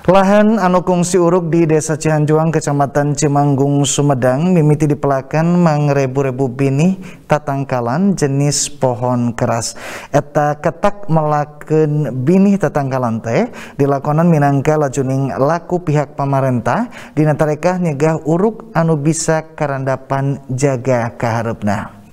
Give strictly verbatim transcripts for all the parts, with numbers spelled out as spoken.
Lahan anu kungsi uruk di Desa Cihanjuang, Kecamatan Cimanggung, Sumedang mimiti dipelakan mangrebu-rebu bini tatangkalan jenis pohon keras. Eta ketak melakeun bini tatangkalan teh dilakonan minangka lajuning laku pihak pamarentah dina tarekah nyegah uruk anu bisa karandapan jaga kaharepna.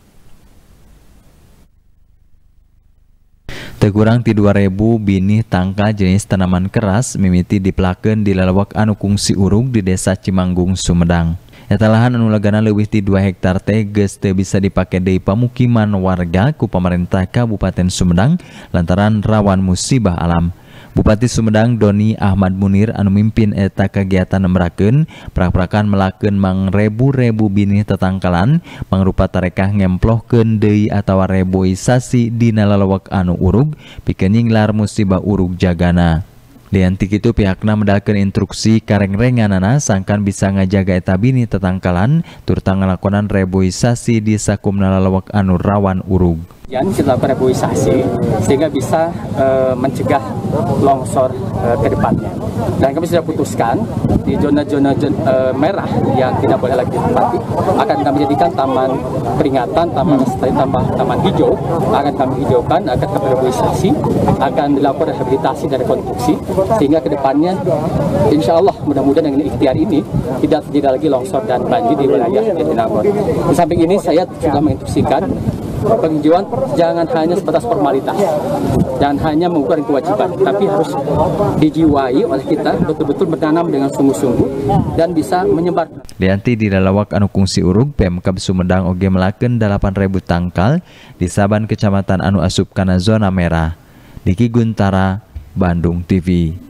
Tegurang ti dua ribu binih tangka jenis tanaman keras mimiti dipelakeun di lalawak anu kungsi urug di Desa Cimanggung, Sumedang. Eta lahan anu lagana leuwih ti dua hektar teh geus teu bisa dipake deui pamukiman warga ku pamarentah Kabupaten Sumedang lantaran rawan musibah alam. Bupati Sumedang Doni Ahmad Munir anu mimpin eta kegiatan nembrakeun prak-prakan melakeun mangrebu-rebu binih tetangkalan mangrupa tarekah ngemplohkeun deui atawa reboisasi dina lalawak anu urug pikeun nyinglar musibah urug jagana. Lian ti kitu pihakna medalkeun instruksi kareng-renganana sangkan bisa ngajaga eta binih tetangkalan turta ngalakonan reboisasi di sakumna lalawak anu rawan urug. Kita lakukan reboisasi sehingga bisa e, mencegah longsor e, ke depannya. Dan kami sudah putuskan di zona-zona e, merah yang tidak boleh lagi ditempati akan kami jadikan taman peringatan, taman lestari, taman, taman hijau akan kami hijaukan, akan kami reboisasi, akan dilakukan rehabilitasi dan rekonstruksi sehingga ke depannya insya Allah mudah-mudahan dengan ikhtiar ini tidak terjadi lagi longsor dan banjir di wilayah Jatinangor. Di samping ini saya sudah menginstruksikan penghijauan jangan hanya sebatas formalitas, jangan hanya mengukur kewajiban, tapi harus dijiwai oleh kita betul-betul bertanam dengan sungguh-sungguh dan bisa menyebar. Lianti di lalawak anu kungsi urug Pemkab Sumedang oge melakeun delapan ribu tangkal di saban kecamatan anu asup kana zona merah. Diki Guntara, Bandung T V.